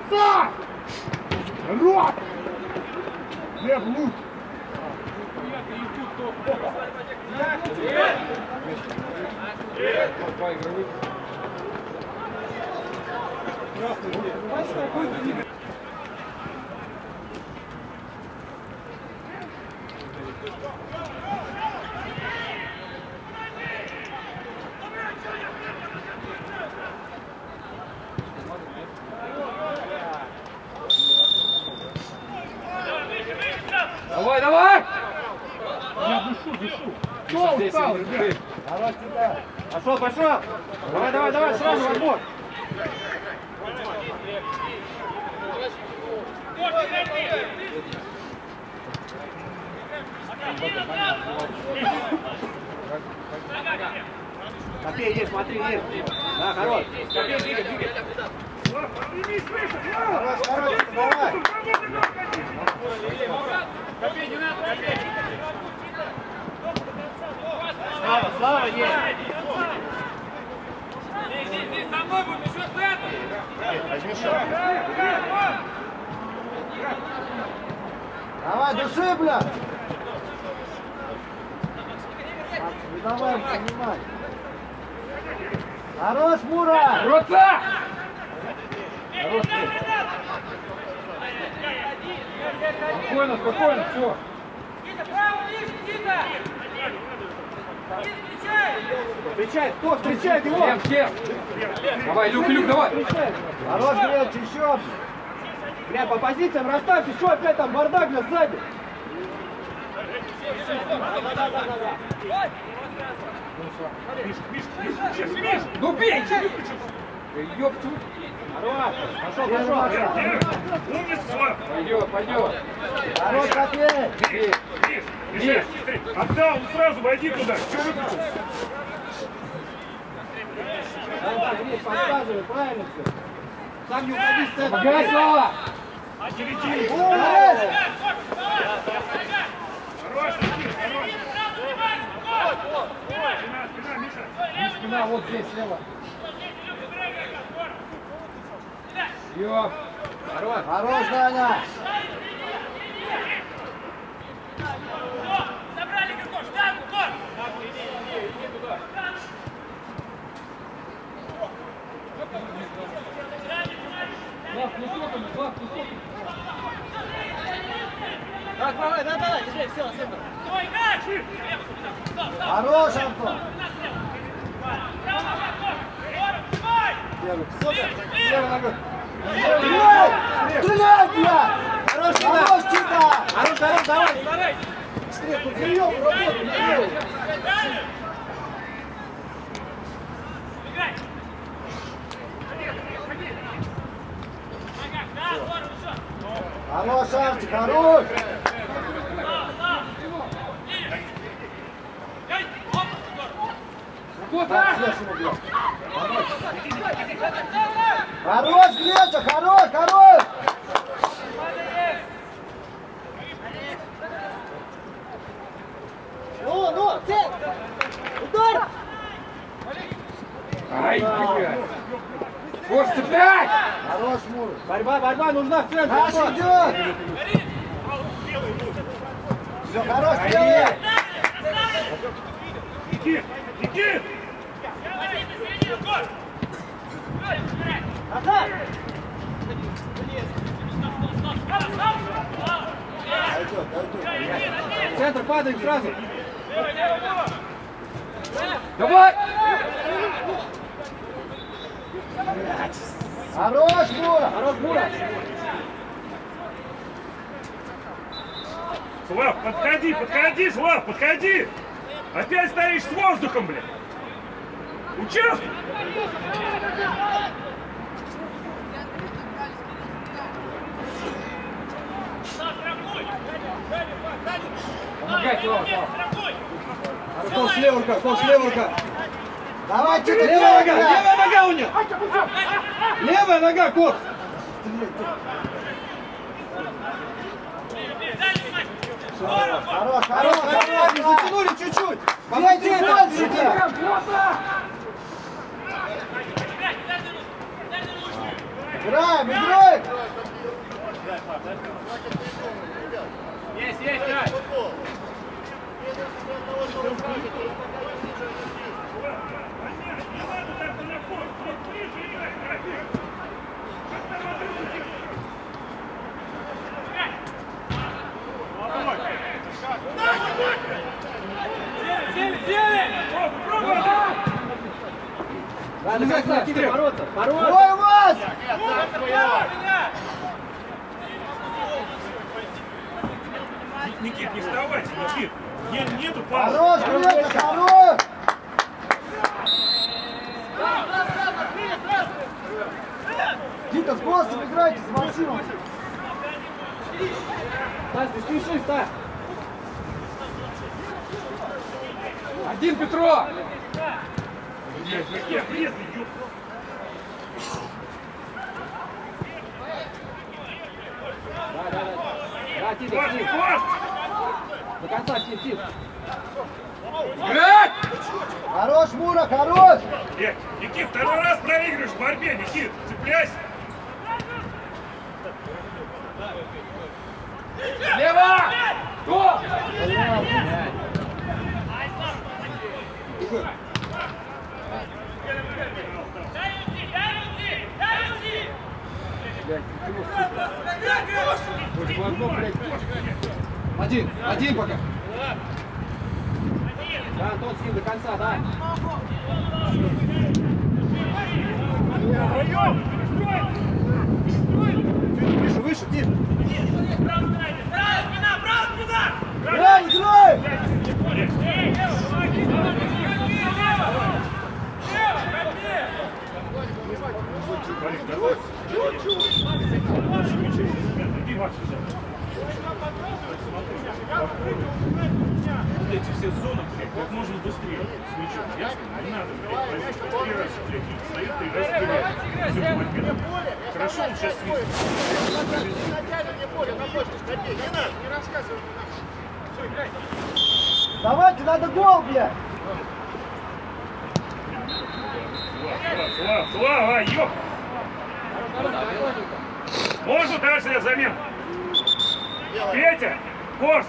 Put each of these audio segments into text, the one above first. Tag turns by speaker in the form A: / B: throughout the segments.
A: Сам! Рот! Лев, лук!
B: Давай, давай!
A: Я душу.
B: Кто устал, ребят?
A: Давай сюда.
B: Пошел, пошел! Давай, давай, давай, сразу в отбор! Копей есть, смотри, есть. Да, хорош. Копей, двигай.
A: Хорош, давай.
B: Копей, не надо, копей.
A: Слава, есть.
B: Здесь со мной будет, еще центр.
A: Возьми шаг. Давай, души, бля. Не давай понимать. Хорош, Мура!
B: Руца!
A: Хорош,
B: Спокойно, спокойно, все. Встречай, кто встречает его? Всем. Давай, Люк, давай.
A: Хорош, Греч, еще.
B: Бля, по позициям расставьте, что опять там бардак, бля, сзади. Ну бей! Ёпту!
A: Пошел.
B: Пойдет.
A: Хорош, опять.
B: Миш!
C: Отдал, сразу войди туда. Что выключил?
A: Подсказывай, правильно все. Сам не уходи с центра.
B: Помогай, Слава!
C: Середине.
A: Хорош!
C: Хорош, спина, Миша.
B: Спина вот здесь, слева. Ёп! Хорош!
A: Хорош, Даня!
D: Забрали игроков, ждем, гол!
B: Давай, держи, все, супер.
D: Стой, играй!
A: Хорош, Антон!
B: Левой ногой.
A: Стреляй! Стреляй, бля!
B: Хорош,
A: Хорош, Чита!
B: Хорош, давай, старайся.
A: Быстрее, тут прием, работай! Хорош, Арчик, хорош!
B: Вот
A: Так,
B: так!
A: слышь ему, бля. Хорош, Греча, хорош, хорош!
D: Ну, цель! Удар!
B: Ай, блядь! Вот, цепляй!
A: Хорош, Мур!
B: Борьба нужна в центре!
A: Наш идет! Все, хорош, делай!
C: Иди!
D: Назад!
A: Дойдет.
B: Центр падает сразу! Давай!
A: Хорош, Мура!
B: Хорош, Мура!
C: Слав, подходи, Слав, подходи! Опять стоишь с воздухом, блядь! Участвуй!
B: Помогай, Слава!
A: Кол слева рука! Давай, Чита,
B: Левая нога у него! Левая нога, Кот!
A: Хорош!
B: Затянули чуть-чуть!
A: Бейте дальше! Играем!
B: Здесь, Кать.
C: Не надо так далеко. Вот ближе играй, Катя. Пробуй!
B: Надо как-то тебе бороться. Бороться.
A: Ой, вас!
C: Никит, не вставайте, Никит. Нету пауз.
A: Хорош, Грека, хорош! Тита, с боссом играйте, с Максимом.
B: Стась, не спеши, Стась. Один, Петро.
C: Я врезный, ёп.
B: Да, Тита,
C: Паш,
B: Тита.
C: Паш!
B: До конца, Тита.
C: Играть!
A: Хорош, Мура, хорош!
C: Никит, второй раз проигрываешь в борьбе, Никит. Цепляйся.
B: Слева! Кто? Один пока. Да, тот с ним до конца, да.
A: Выше, выше, Тита.
D: Право спина!
A: Играй, играй!
C: Иди, Макс, сюда. Вот эти все зоны, блядь, как можно быстрее с мячом, ясно? Не надо, блядь, возить. 3 раза, блядь, стоит, 3 раза теряет. Все в борьбе. Хорошо, он сейчас свистнет.
A: Давайте, надо гол, блядь!
C: Слава, ёп! Можно дальше замен? Петя, Корс!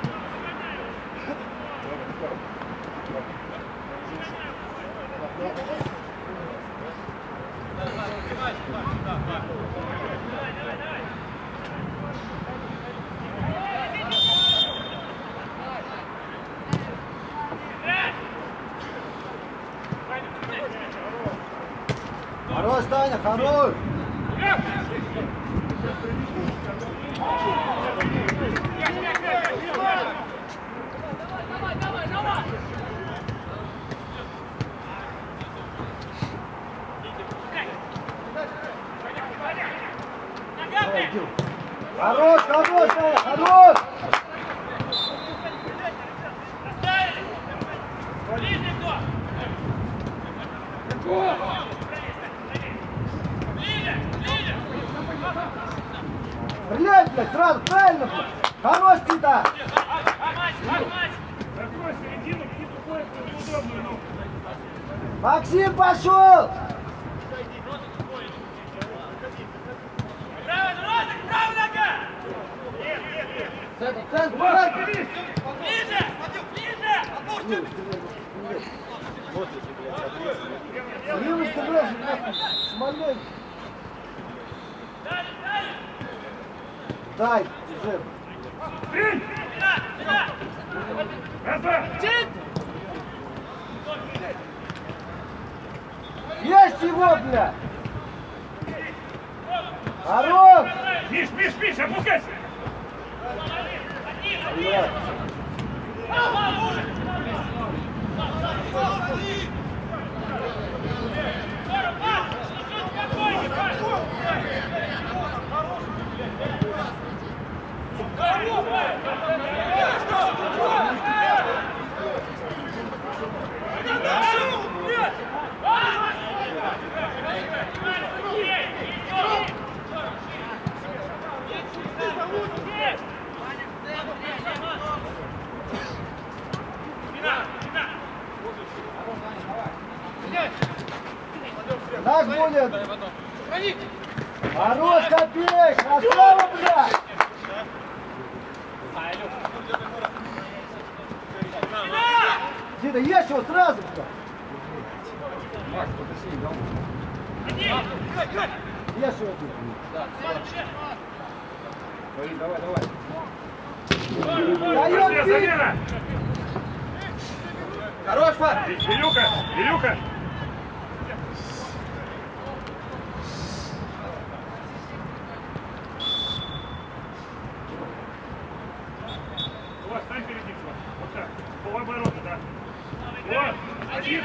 A: Хорош, Таня, хорош! Хорош, хорош, Таня, хорош!
D: Ближе кто?
A: Стреляй, блядь, сразу, правильно, блядь! Хорош, Тита!
C: Закрой середину, Кит уходит в неудобную ногу.
A: Максим пошел!
D: Право нога!
A: Центр, центр,
C: Влад,
A: центр!
C: бери!
D: Ближе! Ближе!
A: Левый стреляешь, блядь, Смоленск! Дай, держи!
C: Стрель! Раз, два!
A: Есть его, блядь! Хорош!
C: Миш, Миш, Миш, опускайся!
A: Блядь. Наш будет! Хорош, Копей! Красава, блядь! Дида, ешь его сразу.
B: Макс, подошли, да?
A: Ешь его.
B: Давай, давай.
A: Даем
C: Замена,
A: бить.
C: замена!
B: Хорош, Фар!
C: Илюха, Илюха! Вот, стань перед ним, вот так, полоборота, да. Вот, один.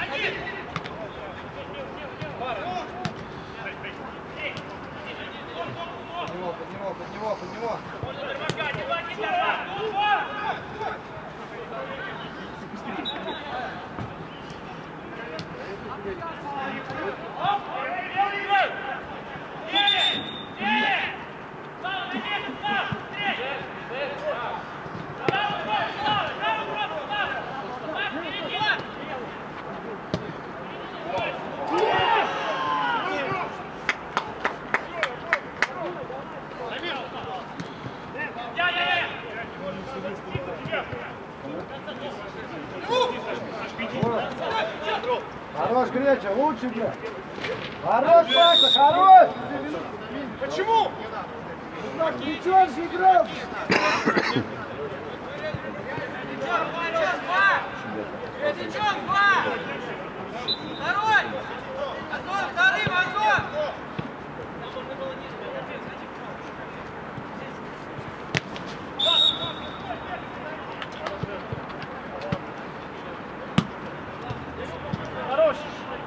B: Под него.
A: Хорош, Греча, лучше, бля. Хорош, Паша, хорош.
C: Почему?
A: Ничего же играл.
D: Второй! Антон, вторым, Антон!
C: Хорош!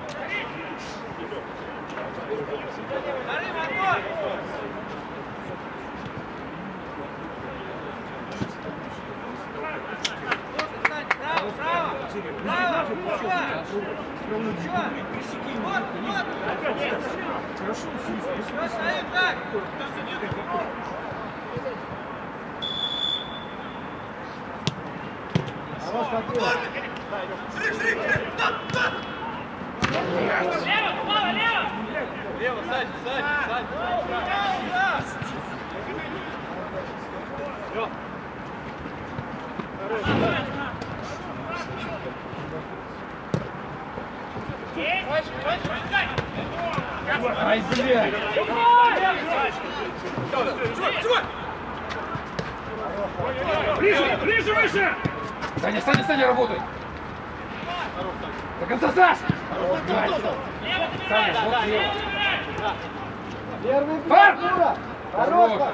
D: Вторым, Антон! Право, право! Право! Вот, вот!
C: Хорошо,
D: Все, стоим так!
A: Хорош, Катрина.
D: Лево, Слава, лево! Лево, сзади, сзади, сзади!
B: Ай, блядь!
C: Ближе, ближе, выше!
B: Саня, работай! До конца, Саш! Саня, вот слева.
A: Первый
B: Фар!
A: бит, Юра. Хорош, Паш.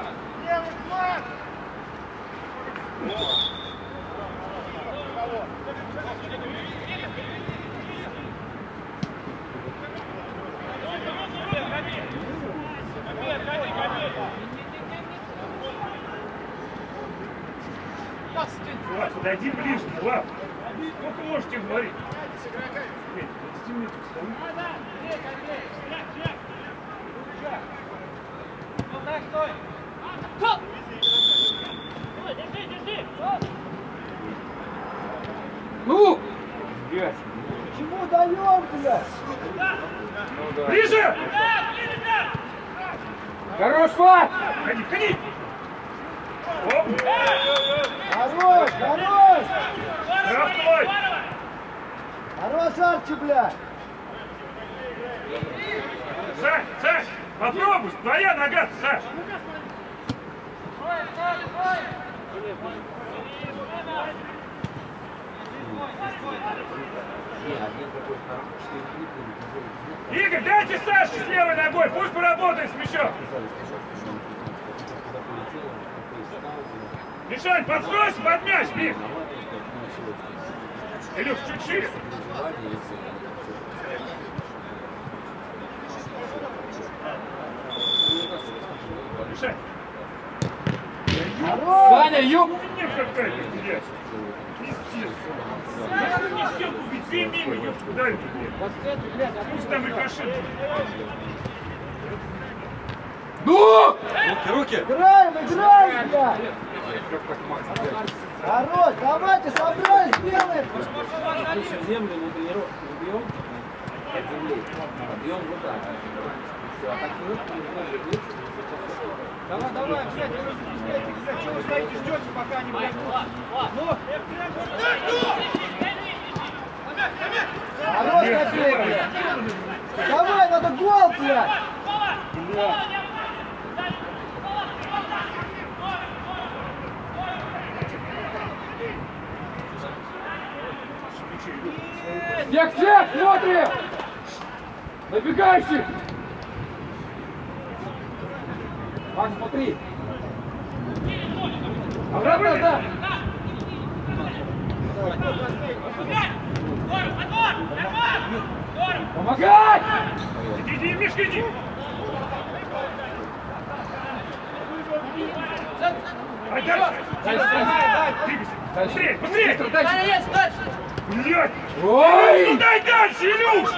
C: Влад, подойди ближе, Влад. Сколько можете говорить? 20 минут стоит.
D: Вот так, стой! Держи, держи!
B: Ну! Блядь!
A: Почему даем, бля?
B: Ну да.
C: Ближе!
B: Хорош, Фар!
C: Ходи, ходи! Оп!
A: Хорош, хорош.
C: Штраф твой!
A: Хорош, Арчи, бля.
C: Сань, попробуй, твоя нога, Саш! Игорь, дайте Сашке с левой ногой, пусть поработает с мячом! Мишань, подстройся под мяч, Мих! Илюх, чуть шире! Мишань!
A: Хорош.
B: Саня, ёп!
C: Мне какая-то, блядь! Пиздец! Надо мне стенку бить, 2 мимо, ёпт, куда это, блядь? Пусть там рикошет.
B: Ну!
A: Играем, бля. Хорош, давайте, собрались, делаем.
E: Землю на тренировку убьем, от земли, подъем вот так. Все, а так не
B: Давай, давай, блядь, что вы стоите, ждете, пока они, блядь, ну!
A: Хорош, Капель, блядь! Давай, надо гол, блядь!
B: Всех, смотрим! Набегающих! Макс, смотри! Обратно, да! Помогай!
C: Иди, Мишка, иди! Быстрее, быстрее! Блядь!
B: Ой!
C: Ну дай дальше, Илюш!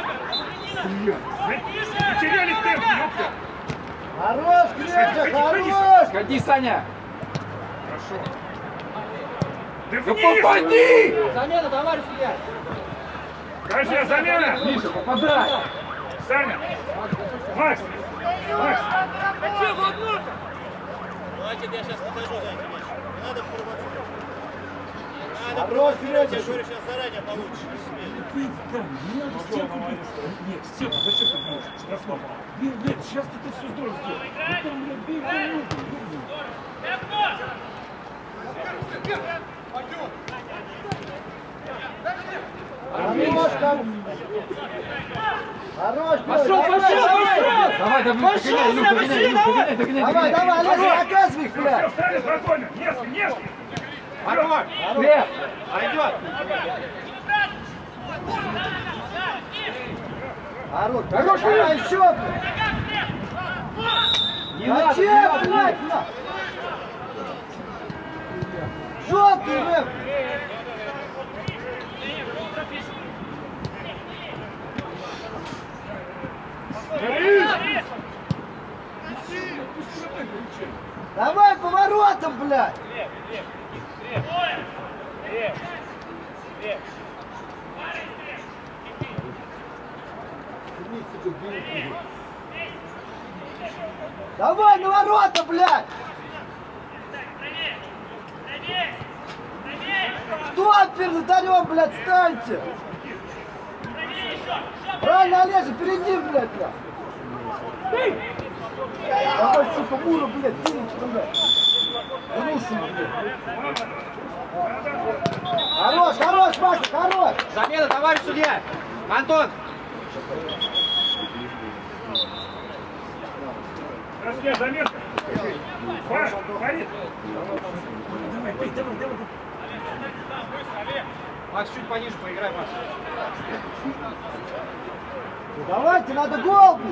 C: Потеряли темп, ёпта!
A: Хорош, Греча, хорош!
B: Ходи, Саня!
C: Хорошо. Да
B: Ну
C: вниз!
B: попади!
E: Замена, товарищ судья.
C: Каждая замена!
B: Миша, попадай!
C: Саня! Макс! Макс!
D: Хватит, я сейчас подожду за этим матчем. Не надо провоцировать. Надо
A: Хорош,
D: провоцировать, я
A: Греча!
D: говорю, сейчас заранее получишь.
C: Не стенку бить. Нет, стенку, зачем ты бьешь? Штрафной. Нет, сейчас ты это все здорово сделаешь. Ну там, блядь, бей по ногу.
A: Хорош, там! Хорош,
B: Пошел! Давай, догоняй!
A: Давай, давай, Олег, наказывай их,
C: Все,
A: блядь!
C: встали спокойно. Несколько.
B: Хорош! Лев!
E: Пойдет.
A: Хорош,
B: Хорош,
A: давай
B: Лев!
A: еще, блядь! Зачем, блядь? Жёлтый, Рэм! Давай поворотом, блядь! Давай на ворота, блядь! Кто перед вратарем, блядь, встаньте! Правильно, Олежа, впереди, блядь, блядь! Давай, сука, Мура, блядь, денежка, блядь! Русин, блядь! Хорош, хорош, Маша, хорош!
E: Замена, товарищ судья. Антон.
C: Размер, заметка. Паш, Фарид. Давай, бей, давай.
E: Макс, чуть пониже поиграй, Макс.
A: Давайте, надо гол, блядь!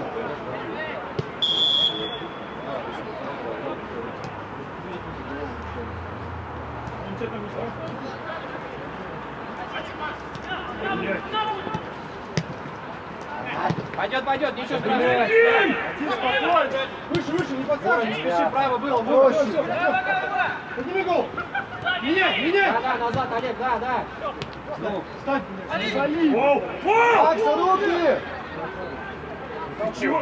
E: Пойдет, ничего страшного.
A: Один спокойно! Выше, не подсаживай!
E: Не спеши, право было.
A: Проще!
E: Подними гол. Меняй. Да, назад, Олег, да.
A: Встань, блядь, вали!
C: Воу!
A: Макса, руки!
C: Чего?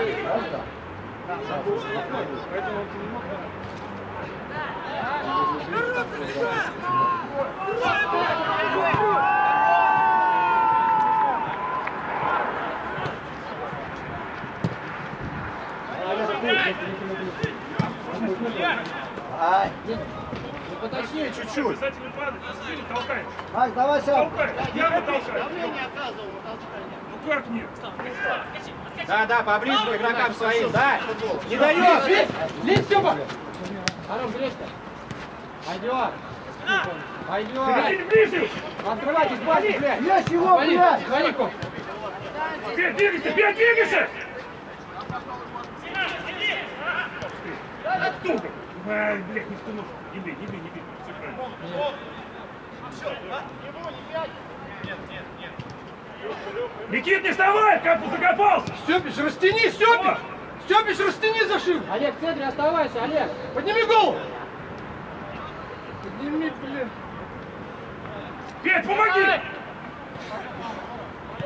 A: Ай!
E: Поточнее чуть-чуть.
C: Обязательно падать, спину толкаешь.
A: Макс, давай сам!
C: Толкай, я толкаю. Ну как нет?
E: Да, поближе к игрокам своим, да. Не даешь. Лезь, Степа. Хорош, Гречка. Пойдет.
C: Ближе!
E: Открывайтесь, баки, блядь.
A: Есть его, блядь!
E: Звонику.
C: Двигайся! Туго! Ай, блядь, не в ту ногу. Не бей. Все правильно. Никит, не вставай! Как ты закопался?
B: Степич, растяни, Степич! Степич, растяни зашил!
E: Олег, в центре оставайся, Олег.
B: Подними голову! Подними, блин!
C: Петь, помоги!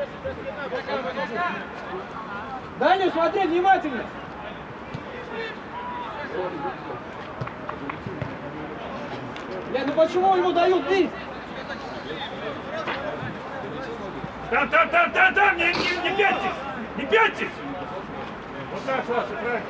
E: Даню, смотри внимательно. Бля, ну почему ему дают бить?
C: Там, не пятьтесь! Не пятьтесь! Вот так, Саша, правильно.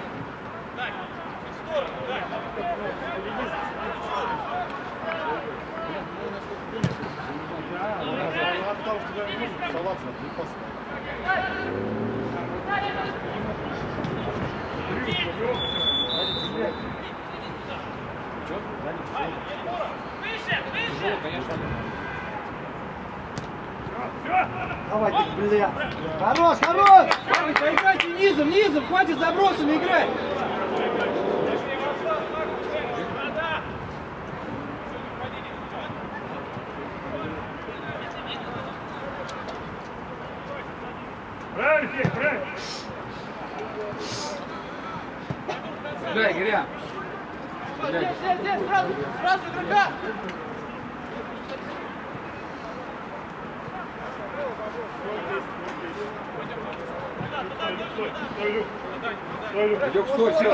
A: Давай, ты, бля. Хорош, хорош!
E: Поиграйте низом, хватит забросами играть.
C: Правильно, Федь, правильно.
B: Играй, Гиря.
E: Здесь, сразу игрока.
C: Стой, Люк. Стой, Люк.
B: Люк, стой, все.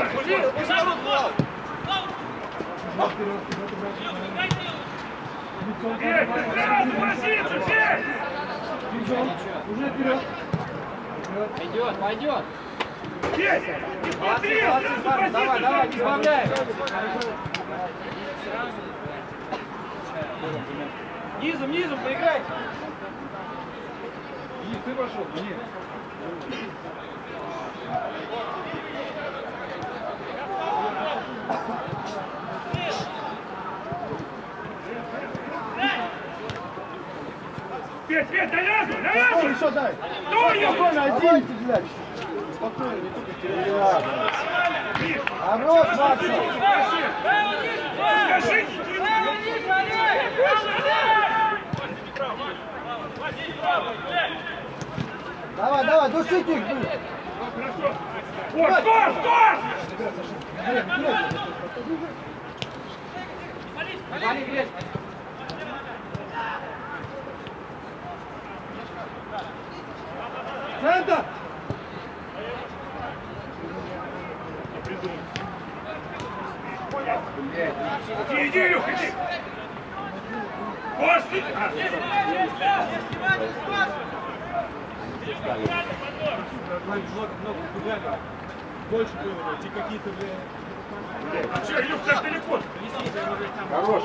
C: Федь, сразу позицию, Федь!
A: Уже вперед.
E: Пойдет.
C: Федь, не смотри, сразу позицию!
E: Давай, не сбавляй. Низом, поиграй.
B: Денис, ты пошел, Денис.
C: Федь, навязывай!
A: Спокойно, еще дай.
C: Стой,
A: Спокойно, оденьте, блядь. Спокойно, не только хорош, Макса.
C: Скажи!
A: Давай, душите их, блядь.
C: Хорошо! Скор!
E: Вали, грязь. Центр!
C: Иди, Илюх, иди! После!
A: Больше было, эти какие-то, блядь.
C: Че, Илюх, так далеко?
B: Хорош.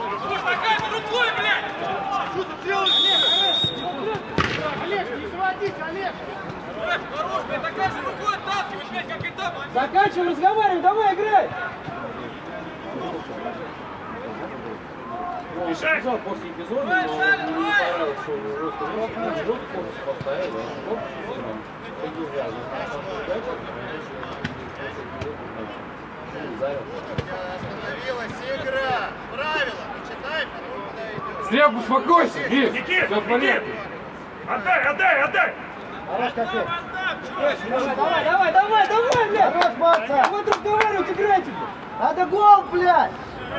A: Олег, не заводись, Олег!
E: Заканчиваем, разговариваем, давай, играй!
C: Мешай!
B: После эпизода, но мне не понравилось, что жестко поставил.
D: Остановилась игра. Правила. Читай, потом подойдет.
B: Стрелку, успокойся, Гир.
C: Никит,
B: Все в порядке.
C: Отдай!
A: Хорош, какой.
E: Давай, блядь!
A: Хорош, Макса.
E: Вот разговаривать, играйте!
A: Надо гол, блядь.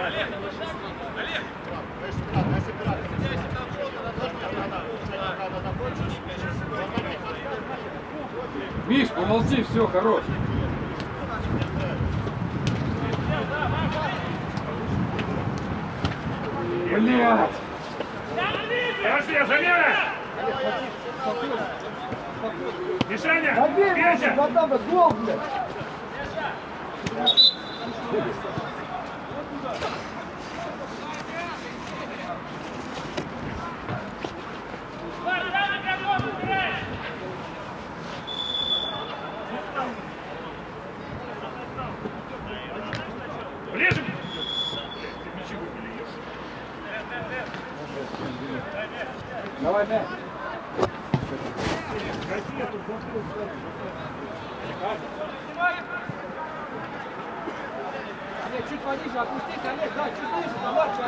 B: Миш, помолчи, все, хорош. Блядь.
C: Подожди, замена! Мишаня,
A: Забей,
C: Петя!
A: вот там вот гол, блядь.
C: Ближе!
B: Давай, Мэн.
E: Олег, чуть пониже, опустись, Олег, да, чуть ниже, помладше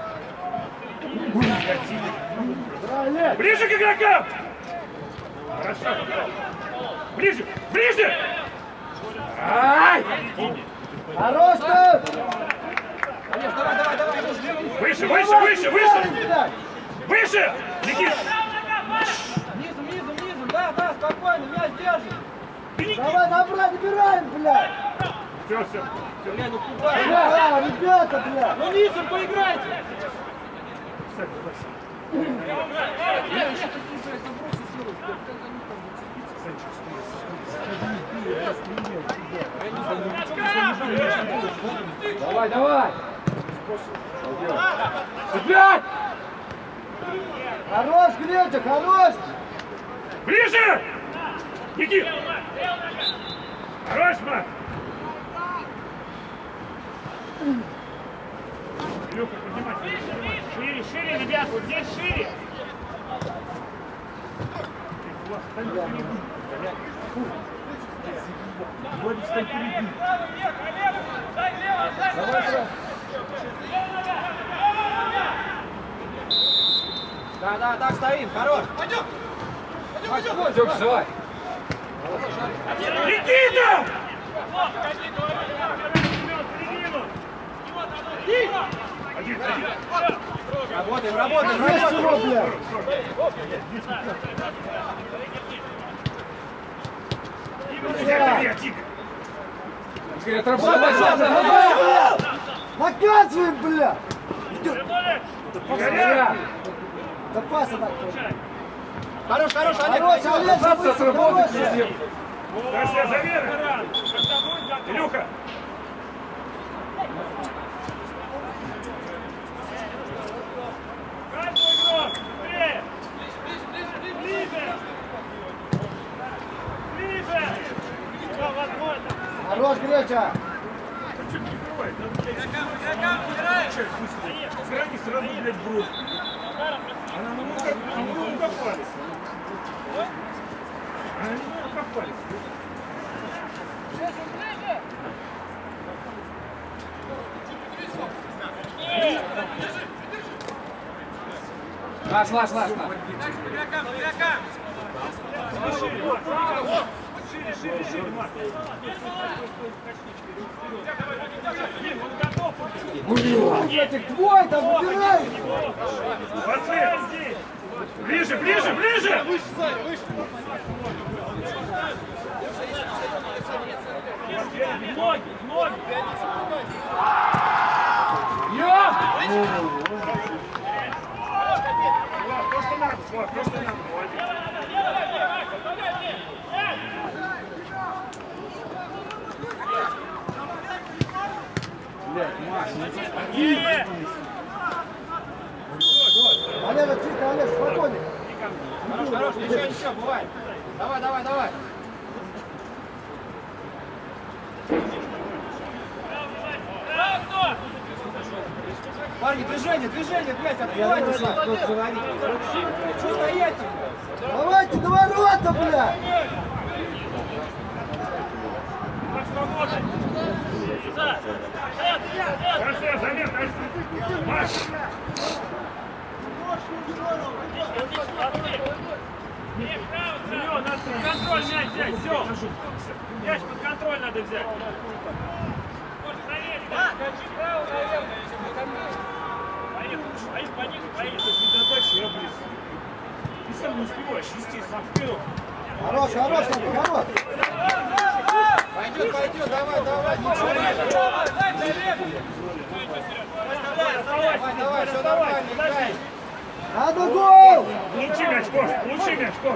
E: один.
A: Олег.
C: Ближе к игрокам! Хорошо. Ближе!
B: Ай!
A: Хорош, ты.
E: Олег, давай,
C: Выше! Выше! Никит!
E: Низом, да, спокойно, мяч держи.
A: Давай, набираем, блядь.
C: Все, все.
E: Бля, ну куда?
A: Да, ребята, бля!
E: Ну низом поиграйте!
B: Давай, давай! Опять!
A: Хорош, Греча, хорош!
C: Ближе! Никит! Хорош, Марк! Илюха, поднимайся. Шире, шире, ребят, вот здесь шире. Владик, стой впереди.
E: Да, так стоим, хорош! Пойдем!
B: Все, давай!
C: Никита! Один.
E: Работаем!
A: Есть чего, бля!
B: Игорь, отработай!
A: Наказываем, бля!
B: Игоря!
A: Да паса так.
E: Хорош, Олег!
A: Хорош, Олег,
B: Завтра сработает
A: хорош.
B: везде.
C: Хорошо, замер. Илюха. Каждый игрок, быстрее. Ближе. Ближе. Все, возможно.
A: Хорош, Греча!
C: Сразу, сразу, блядь, брось. Она ну укопались. Она не укопались.
B: Наш.
C: Шире, Марк.
A: Гретик, твой там, убирай!
C: Пацаны, ближе! Ноги! То, что надо, Слав, то, что надо.
A: Олега, тихо, Олег, спокойно.
E: Хорош, ничего, бывает. Давай. Парни, движение, блядь, открывайтесь. Что стоять?
A: Давайте до ворота, бля!
C: Хорошо, замер, Марк! Контроль мяч взять, все. Мяч под контроль надо взять. Поехали. Задача, я близ. Ты сам не успеваешь, естественно, вперед.
A: Хорош, хорош!
E: Пойдет, давай. Давай, все нормально, играй.
A: Надо гол!
C: Получи мяч, Кош.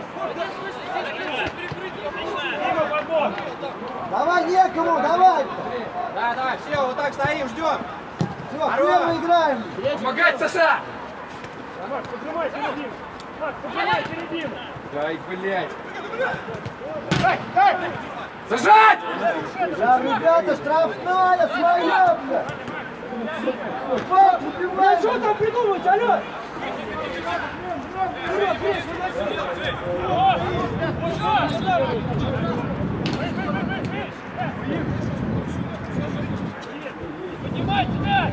C: Дима, подбор.
A: Давай некому, давай!
E: Да, все, вот так стоим, ждем.
A: Все, первый играем!
B: Помогать, Саша!
C: Макс, поднимай середину.
B: Дай, блядь!
C: Дай!
B: Зажать!
A: Да, ребята, штрафная своя, бля! Бля, что там придумать, алё?
C: Поднимай тебя!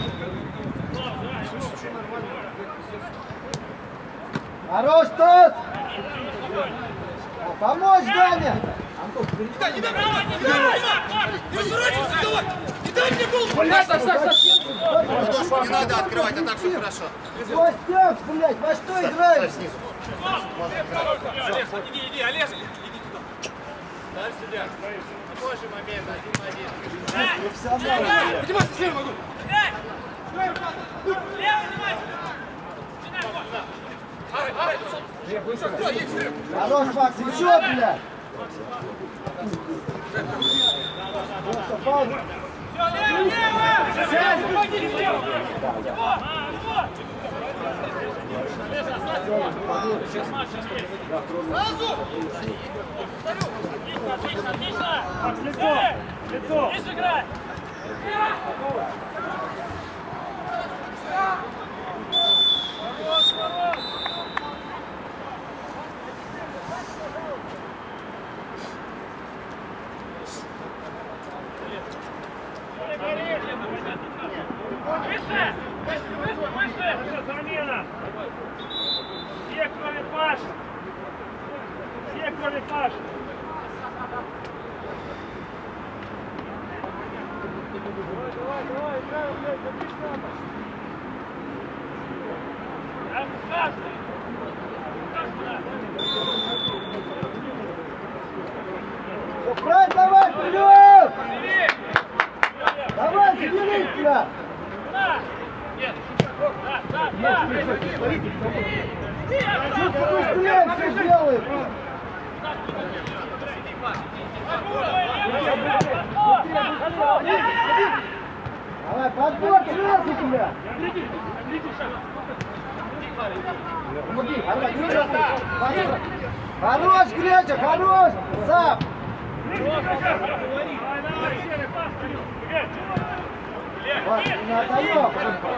A: Хорош, тот! Помочь, Даня!
D: Не надо открывать, а так все хорошо.
A: Костяк, блядь, во что играешь?
D: Иди, Олежек, иди туда. Больше момент, 1-1.
A: Профессионально.
E: Поднимайся, слева могу.
A: Хорош, Макс, еще, блядь. Пауза.
C: Макс, лицо! Лицо! Замена! Все, кроме Паши! Все, кроме Паши! Давай, играем,
A: Брать, давай, вперед! Давай, забери тебя! Чуть побыстрее все сделай! Давай, подбор сверху тебя! Хорош, Греча, хорош! Зап! Не отдаем!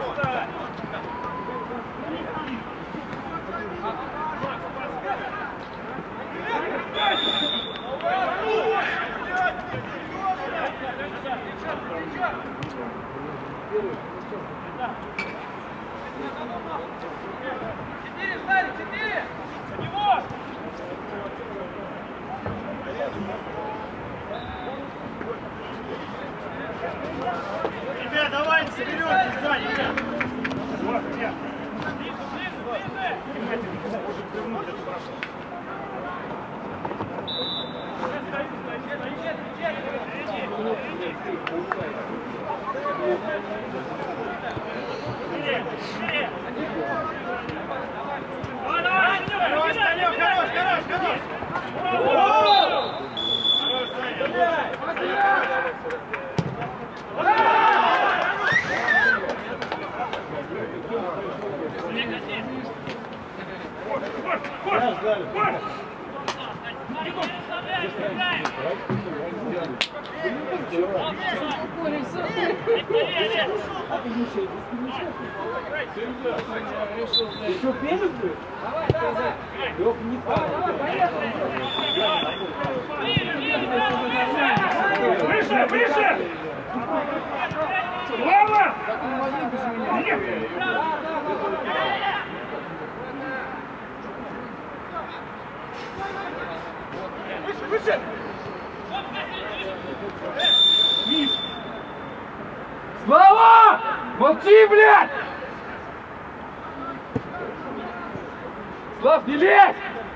D: Ребят, давайте соберемся сзади, ребят.
C: Вот, нет. Может вернуть эту брашу.
D: Хорош, Санек, хорош, хорош, хорош. Хорош, Саня.
A: Еще пенит? Лёх, не
C: Выше, выше! Слава! Нет! Выше!
B: Слава! Молчи, блядь! Слав, не лезь!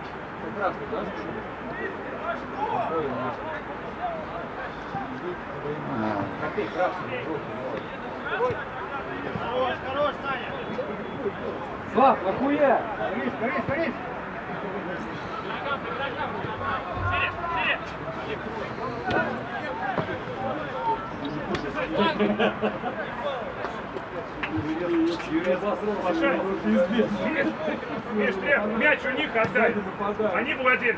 D: Хорош, хорош, Саня.
B: Слав, нахуя?
A: Борис, Борис, Борис!
C: Миш, мяч у них отдай. Они владели.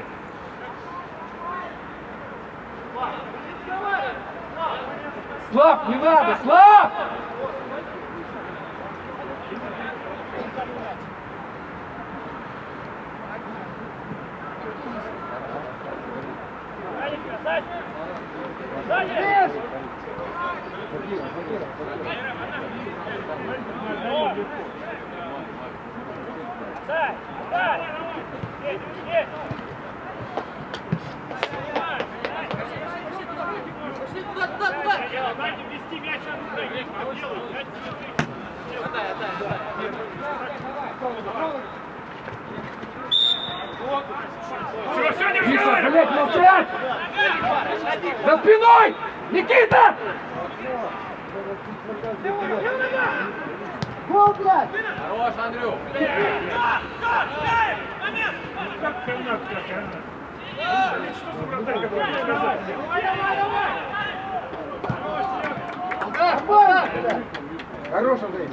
B: Слав, не надо, Слав!
C: Дайте ввести мяч, Все, не
B: Миша,
C: разговаривай!
B: блядь, молчать! За спиной! Никита!
A: Гол, блядь!
B: Хорош, Андрю!
C: Как канат, как канат. Что за вратарь, какой не сказать?
B: Хорош, Андрей!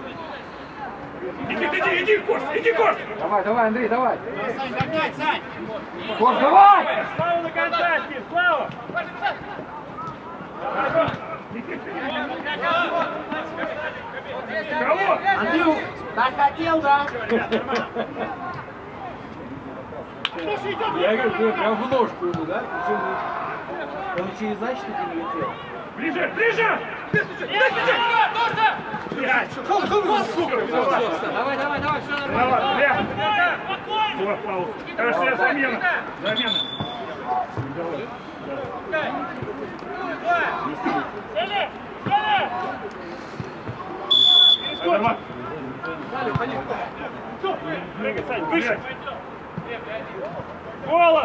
C: Иди, Кость, иди, Кость!
B: Давай, давай, Андрей, давай!
E: Сань, догнать, Сань!
B: Кость, давай!
C: Слава на контакте, Слава! Кого?
E: Андрю, так хотел, да?
B: Я говорю, ты прям в ножку ему, да? Он через защиту не летел.
C: Ближе, ближе!
E: Давай, все нормально.
C: Давай, Лев! Все, пауза. Хорошая замена. Замена. Давай. Прыгай, Сань, выше. Голос!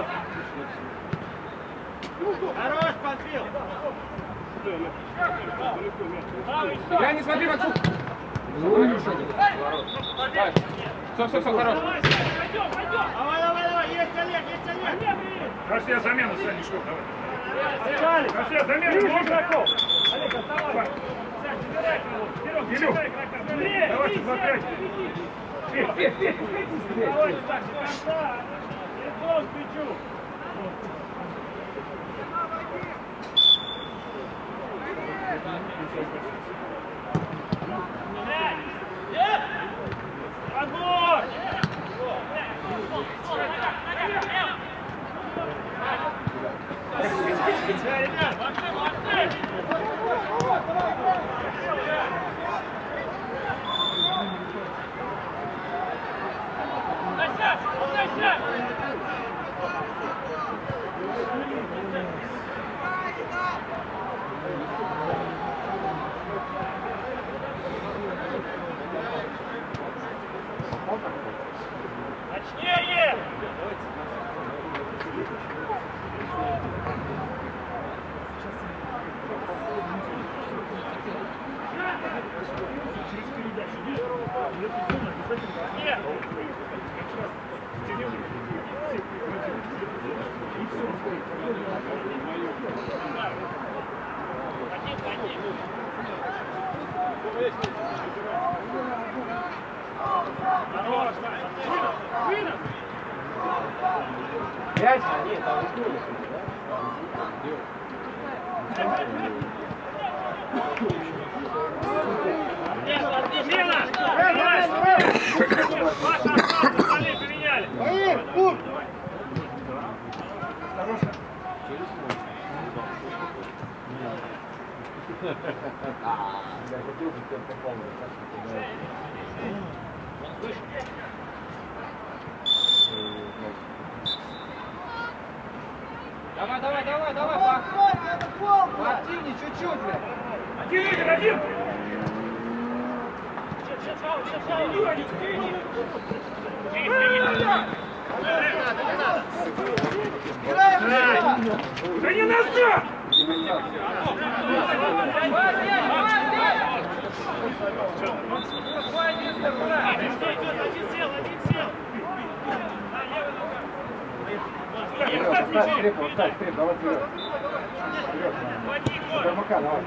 E: Хорош, Панфил!
B: Я не смотри в отцу! Все, хорош.
E: Давай, есть Олег!
C: Хорошая замена, Саня, что давай. Хорошая замена, двух игроков. Олег, оставай. Илюх, давайте в опять. Точнее! Через передачу, видишь? В эту зону обязательно. Нет! И все,
B: Пять? Давай, поактивнее чуть-чуть, блядь.
C: Один! Да не назад!
B: Встать, давай вперед. Тормака, давай.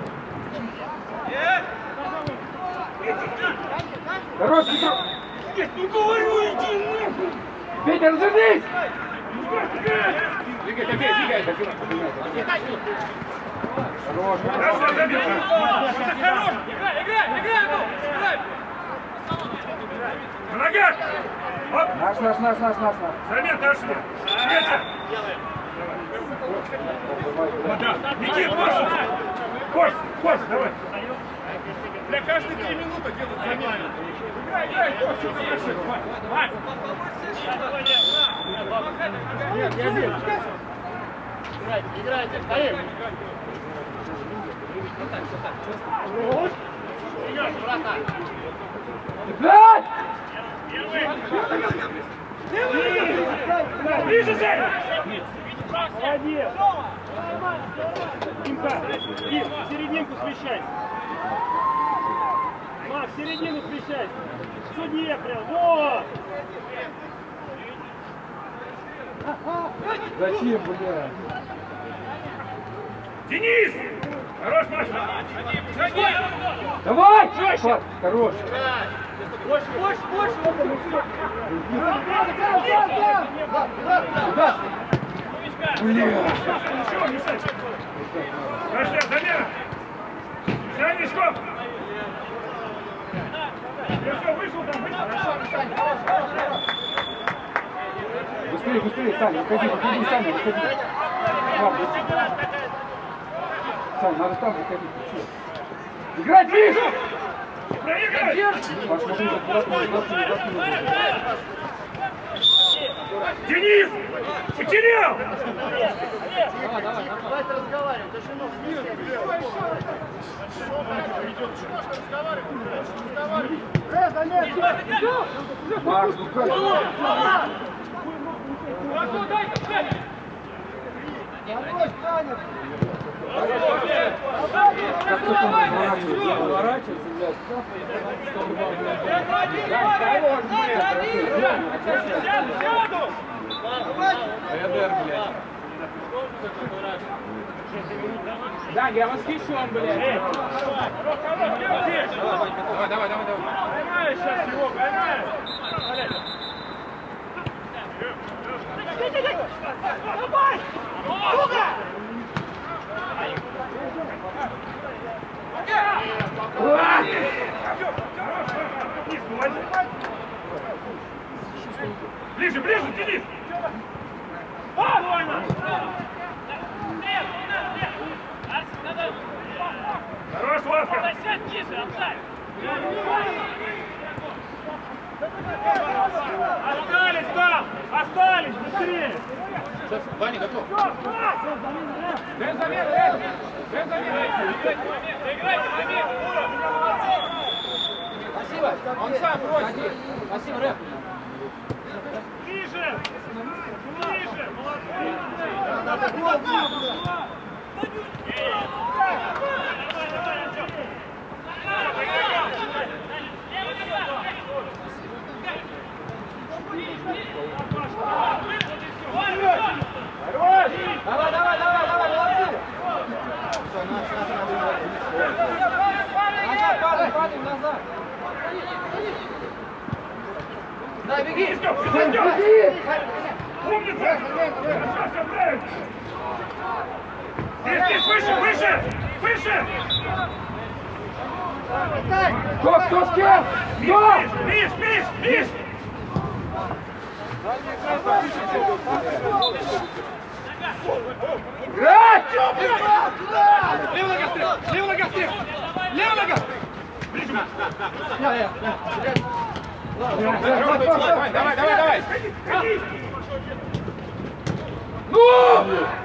B: Хорош, Петр!
C: Ну говорю, иди нахуй!
B: Петя, развернись!
C: Двигай!
B: Хорош,
C: Хорошо, забил! Хорош! Играй! На ногах! Оп!
B: Наш.
C: Замен, дальше! Петя! Да. Никит, Кость, давай! Для каждой 3 минуты делают замену. Играй, Кость, что ты решил? Вась! Нет, я здесь.
E: Играйте, стоим!
B: Пять!
C: Ближе, Женя! Молодец! Димка, Дим, в серединку смещайся. Макс, в середину смещайся. Судье прям, вот!
B: Зачем, бля?
C: Денис! Хорош, Маша!
B: Давай! Жестче! Хорош!
E: Больше!
B: Куда? Бля!
C: Ничего, не садись! Пошли, замена! Сань, Мешков! Я все, вышел там,
B: Быстрее, быстрее, Саня, выходи, Саня, выходи. Саня, надо там выходить, ты чё? Играть, Миша!
C: проиграй!
B: Паш, смотри, аккуратно.
C: Денис! Потерял!
E: Давайте разговариваем.
B: Макс, ну как? Как кто там разворачивается, блядь?
E: Да, я восхищен, блядь.
C: Давай. Поймаешь сейчас его, поймаешь. Давай! Сука! Ближе, Денис! Нормально! Хорош, Васка! Остались там! Остались! Быстрее!
E: Сейчас, Ваня готов.
C: Дай замену!
E: Спасибо. Он сам просит. Спасибо, Рэп.
C: Ближе!
E: Давай, молодцы. Назад, падаем, назад. Да, беги.
C: Умница! Хорошо, правильно! Здесь, выше!
B: Кто с кем? Кто?
C: Миш!
B: Играть!
C: Левая нога!
B: Давай! Ну!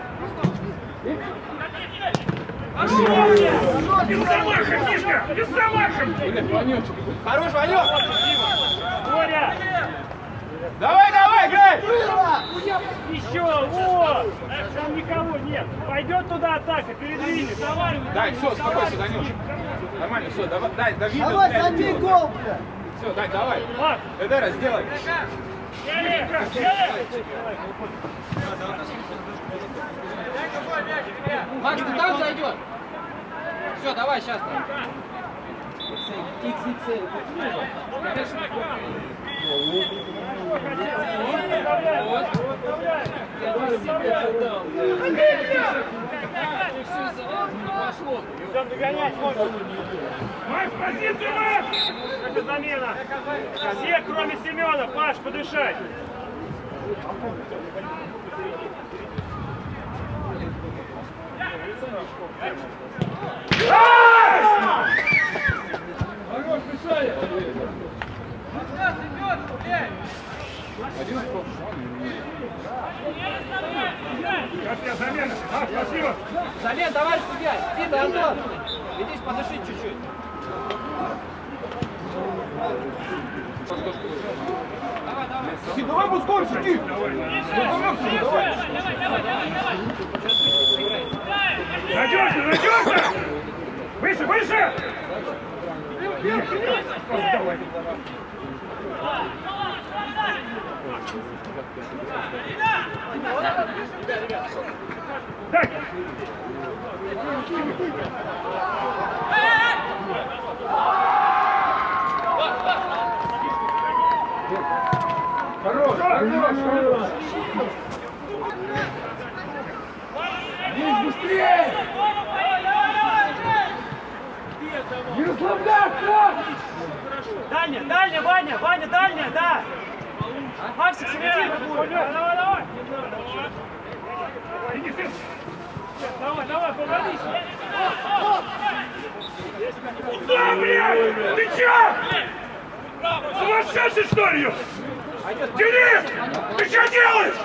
C: Без замаха, Мишка! Без замаха!
E: Хорош, Ванек.
C: Боря!
B: Давай, играй!
C: Еще! Вот! Там никого нет! Пойдет туда атака, передвинет!
B: Дай, все, успокойся, Данюш. Нормально, все, давай, Давид.
A: Давай, забей гол, бля!
B: Все, дай, давай.
C: Макс!
B: Эдера, сделай.
E: Макс, ты там зайдет. Все, давай, сейчас.
C: Идем догонять, можно. Макс, позицию, Макс! Это замена. Все, кроме Семена. Паш, подышать.
B: Хорош, мешали!
C: Сейчас я замена. А, спасибо.
E: Зален, товарищ судья. Тита, Антон. Идите подышить чуть-чуть. Давай.
A: Никит, давай пускай, Никит! Давай!
C: Надежно, надежно! Выше, выше! Давай. Так.
A: Хорош, хорош! Есть быстрее! Не расслабляться!
E: Дальняя, дальняя, Ваня, Ваня, дальняя, да! Максик, середина будет!
C: Давай, давай! Давай, давай, помогись! Да, блядь! Ты чё? Сумасшедший, что ли? Денис! Ты что делаешь?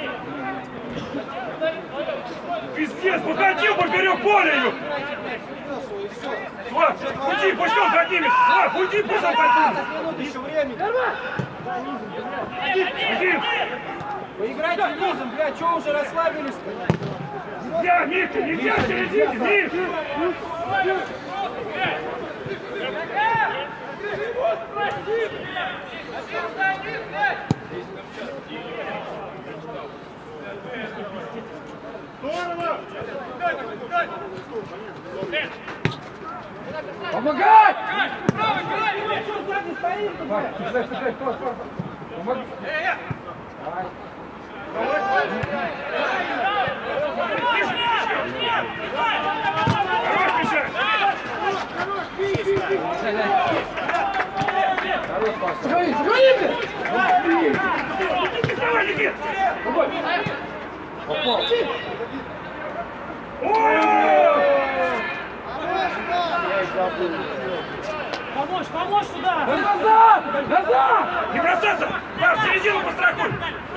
C: Пиздец, походил поперек поля! Слав, уйди, пусть он поднимет! Слав, уйди, пусть он поднимет!
E: Еще времени!
C: Один!
E: Поиграйте низом, блядь, чего уже расслабились-то?
C: Нельзя, Митя, нельзя в середине, Митя!
A: Помогать!
C: Давай, Никит!
A: Попал.
E: Помочь, помочь сюда!
A: Назад! Назад!
C: Не бросаться! Да, в середину пострахуй!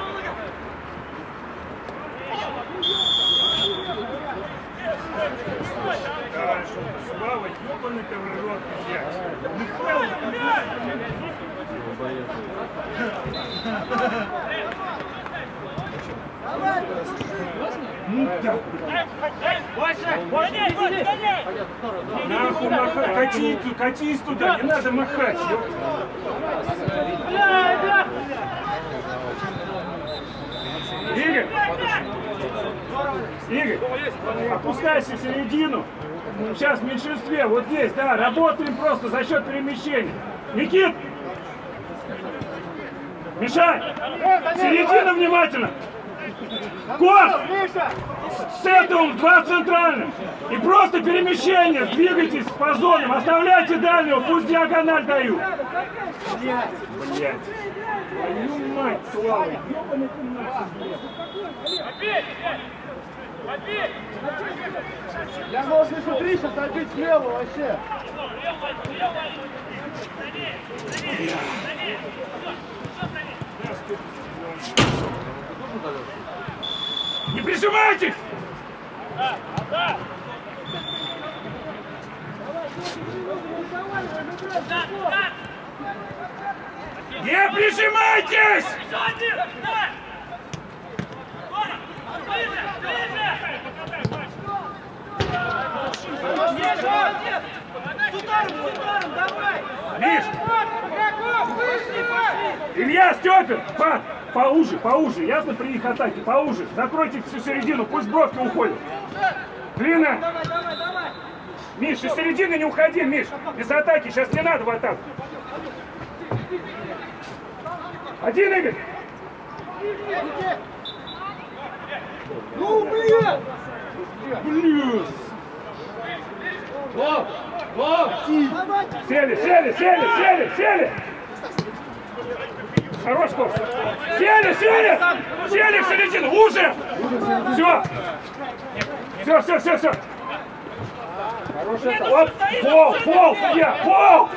C: Слава, ёбаный ты в рот, нахуй махать, катись туда, не надо махать. Игорь! Игорь, опускайся в середину. Сейчас в меньшинстве, вот здесь, да, работаем просто за счет перемещения. Никит! Мишань! Середина внимательно! Кост! С этого два центральных. И просто перемещение. Двигайтесь по зонам. Оставляйте дальнего. Пусть диагональ дают. Блядь. Твою мать, Слава. Ёбаный ты нахуй.
A: Я можно смотри, сейчас отбить слева вообще.
C: Не прижимайтесь! Не прижимайтесь! Миш! Илья, Степин! Поуже, ясно, при их атаке, поуже. Закройте всю середину, пусть бровки уходят. Длинно. Миш, из середины не уходи, Миш. Без атаки, сейчас не надо в атаку. Один, Игорь.
A: Ну, блин! Блин! Сели!
C: Хорош, Кош. Сели в середину, уже! Все. Вот, пол, я, пол!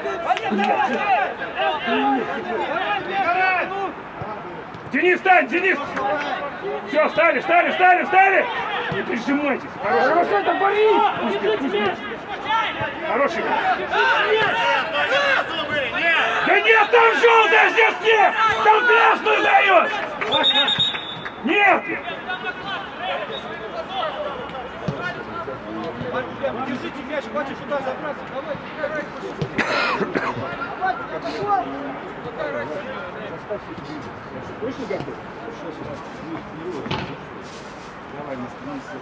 C: Денис, стань, Денис! Все, встали! Не прижимайтесь.
A: Хорошо, это Борис!
C: Пусть. Хороший.
D: Нет!
C: Да нет, там желтая, здесь нет! Там красную дает! Нет!
B: Держите мяч, хватит сюда забраться.
C: Точно готов?
A: Давай, не становись.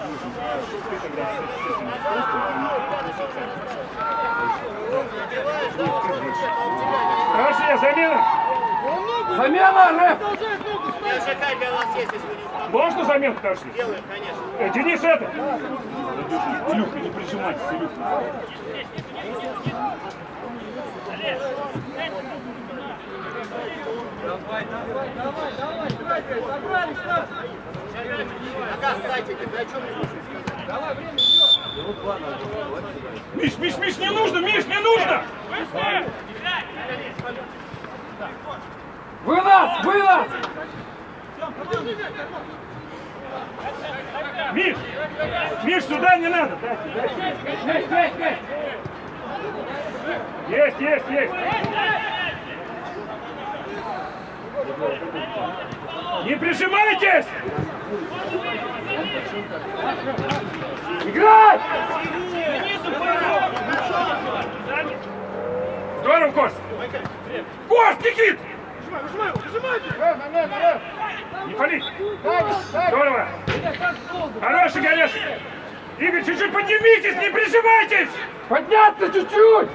C: Хорошая замена!
B: Замена, Рэп!
D: Я ЖК для вас есть, если вы не знаете.
C: Можно замену, подожди?
D: Делаем, конечно.
C: Денис, это! Илюха, не прижимайся, Илюха.
D: Пока, кстати, ты о чем не можешь сказать?
C: Миш, не нужно, Миш, не нужно!
B: Вынос!
C: Миш, сюда не надо! Есть! Не прижимайтесь!
B: Играть!
C: Здорово, Кость! Кость, Никит! Не пали! Здорово! Хороший горешек! Игорь, чуть-чуть поднимитесь, не прижимайтесь!
B: Подняться чуть-чуть!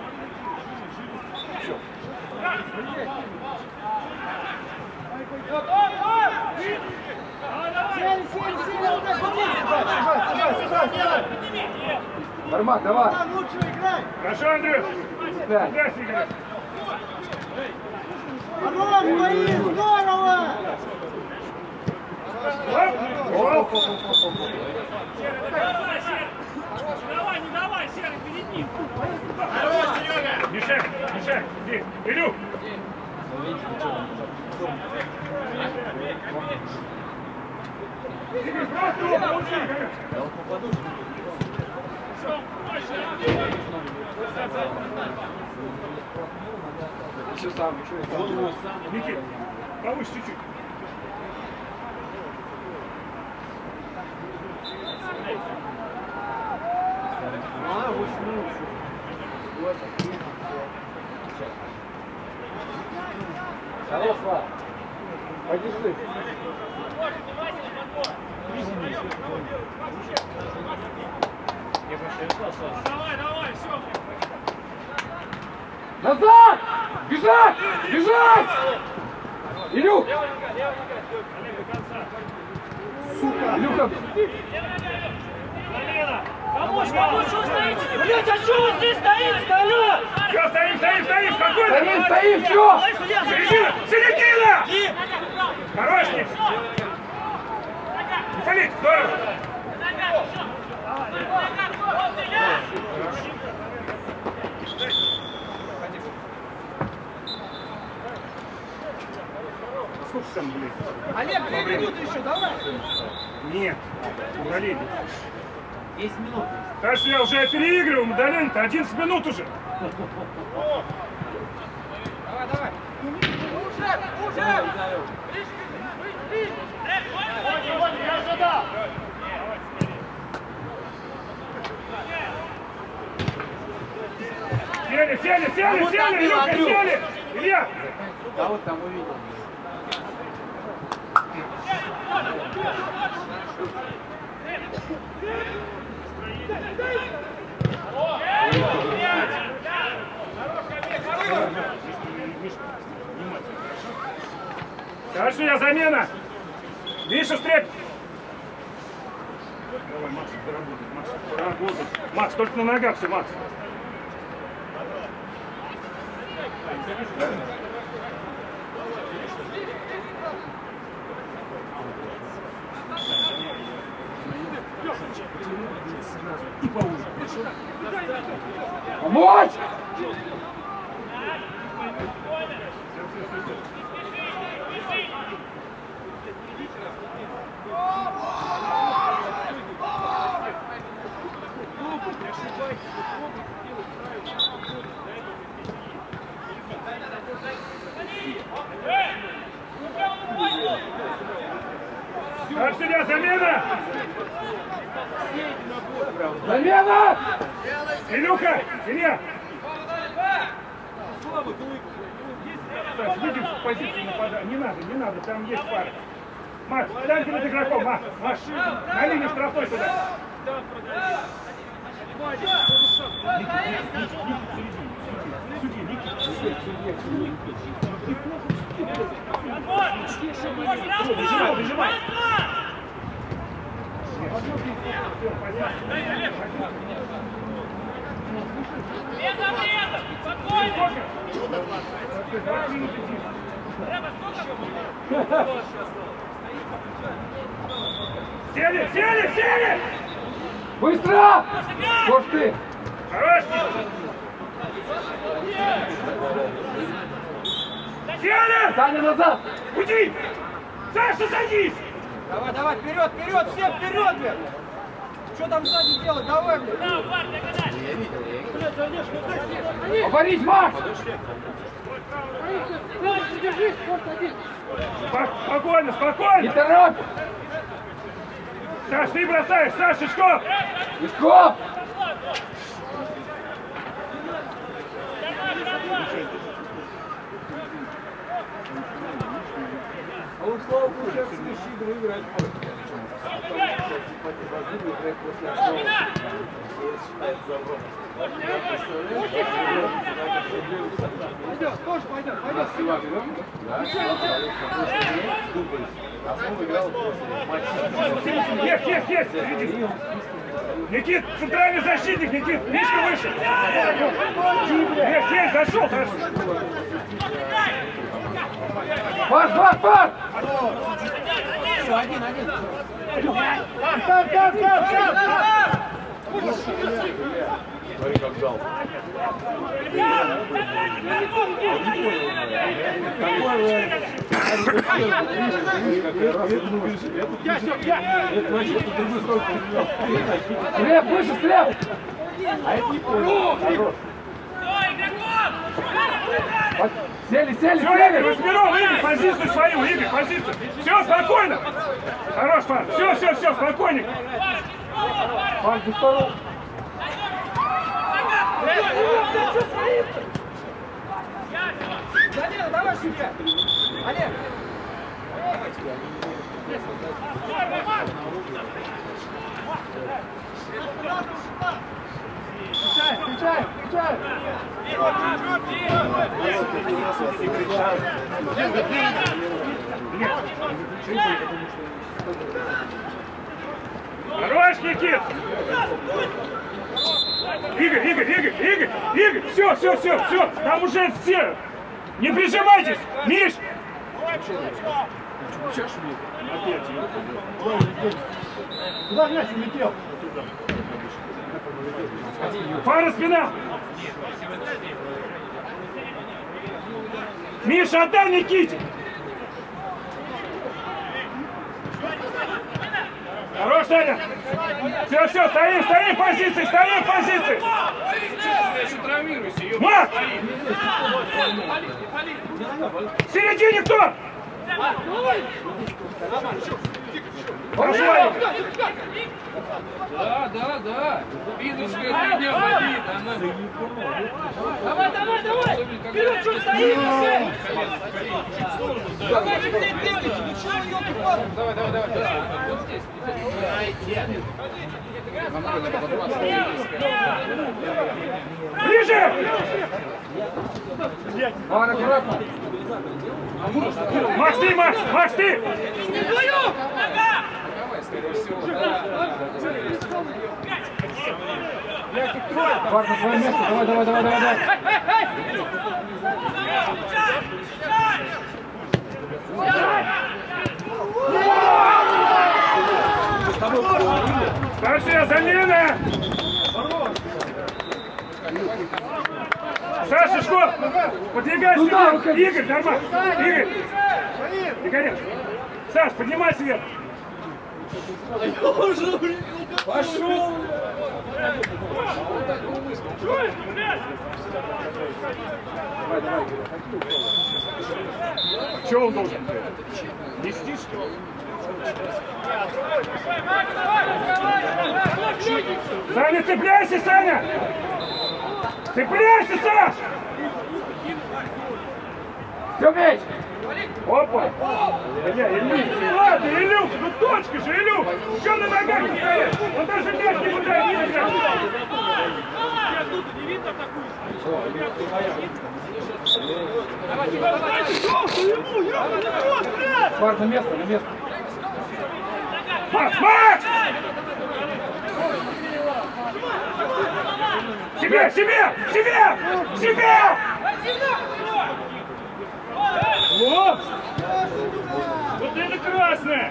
B: Нормально, давай.
C: Хорошо, Андрюш!
B: Да.
C: Куда, Игорь?
A: Здорово!
C: Оп!
F: Не давай, Серый, перед ним.
C: Мишек, иди. Илюх! Игорь, просто его получи, Игорь!
B: Все сам.
C: Никит, повыше чуть-чуть.
B: Хорош, Влад. Подержи.
F: Давай, все.
B: Назад! Бежать! Илюх! Сука! Илюха!
F: Помочь, что стоите? Блять, а что вы здесь стоите, алло?
C: Все, стоим, спокойно!
B: Стоим, все!
C: Середина! Хорош, Ник! Не палить, здорово! Сколько там, блядь?
B: Олег, 2 минуты еще, давай!
C: Нет, удалили.
E: 10 минут.
C: Кажется, я уже переигрываю, удаление-то 11 минут уже.
B: Давай!
C: Сели, Илюха, сели! Илья!
E: Да вот там увидел.
C: Кажется, я замена! Миша, стрель! Давай, Макс, доработай, Макс, только на ногах все, Макс. И поуже.
B: Помочь! Замена!
C: Илюха! Илья! Саш, выйди в позицию нападания. Не надо, там есть пара. Макс, стань перед игроком, Макс, на линию штрафной туда. Выжимай. Спокойно! Сели!
B: Быстро! Что ж ты?
C: Хорош! Сели!
B: Саня, назад!
C: Уйди! Саша, садись!
E: Давай, вперед, все вперед, блядь! Что там сзади делать? Давай, блядь!
B: Поборись, Макс!
C: Спокойно!
B: Не торопь!
C: Саш, ты бросаешь! Саш, Шишков!
B: Шишков! А он, слава богу, сейчас следующие игры играть будет. Пойдет, тоже пойдет.
C: Есть! Никит, центральный защитник, Никит, Мишка выше! Есть, зашел!
B: Пас!
E: Все, один!
A: Смотри, как дал.
B: Слеп, выше, слеп!
A: А это не понял.
B: Сели!
C: Все, Игорь, Восьмеров, Игорь, позицию свою, Игорь, позицию. Все, спокойно. Хорош, Пан. Все, спокойненько.
B: Пан, будь здоров.
E: Данила, давай себе! Олег!
B: Включай!
C: Хорош, Никит. Игорь, все. Там уже все. Не прижимайтесь, Миш.
A: Куда мяч улетел?
C: Пара спина. Миша, отдай Никите. Хорош, Саня. Все, стоим в позиции. Мак! В середине кто? Пошла!
B: Да. Видушка меня болит, она...
F: Давай! Вперед, что стоим, все!
E: Давай, бегайте! Ничего, ёлки-палки!
B: Давай. Вот здесь.
C: Ближе!
B: Пара, аккуратно.
C: Макс, ты!
B: Давай, скорее всего. Пар, на свое место. Давай.
C: Старшая замена! Саша, Шишков! Подвигай себе! Игорь, нормально! Игорь! Саш, поднимай сверху!
B: Пошел!
C: Давай. Что он должен делать? Нести, что ли? Саня, цепляйся, Саня! Цепляйся, Саш!
B: Все, мяч!
C: Опа! Бля, Илюх, ладно, Илюх, ну точка же, Илюх! Что на ногах не стоит? Он даже мяч не пытается.
B: Марк, на место, на место.
C: Макс, Макс! Себе, себе, себе, себе! Вот! Вот это красное!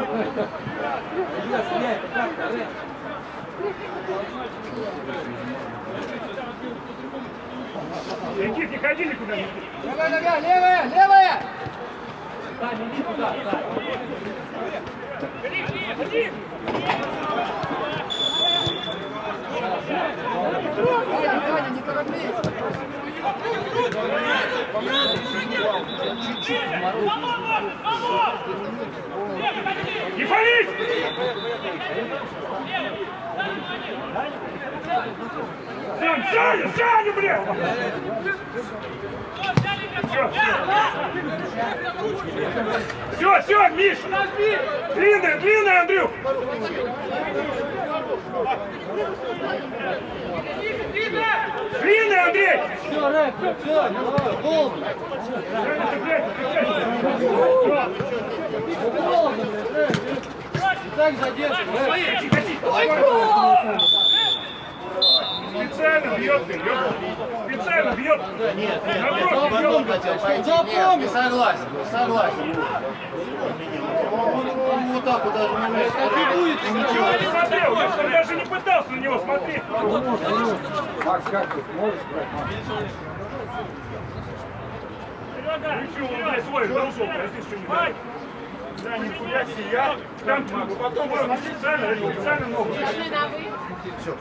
C: Никит, не ходи никуда, Никит.
E: Левая нога, левая, левая!
C: Ходи!
E: Ваня, не торопись!
C: Не палить! Саня, Саня, блядь! Все, Миш! Длинная, Андрюх! Длинный, Андрей!
E: Все, Рэп, все, полный! И так задержка,
C: Специально бьет, специально бьет.
D: Нет,
C: Напротив,
D: он хотел пойти. Нет, не согласен, не согласен. Он вот так вот даже не может.
C: Ничего не смотрел, я даже не пытался на него смотреть.
B: Макс, как ты можешь брать?
C: Ничего, он, блядь, свой должок, а здесь что не дает. Да, нихуя себе, я там могу, потом специально ногу.
D: Все.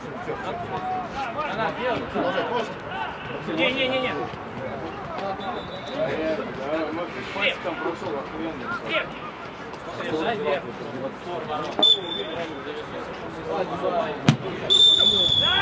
F: Не. Да!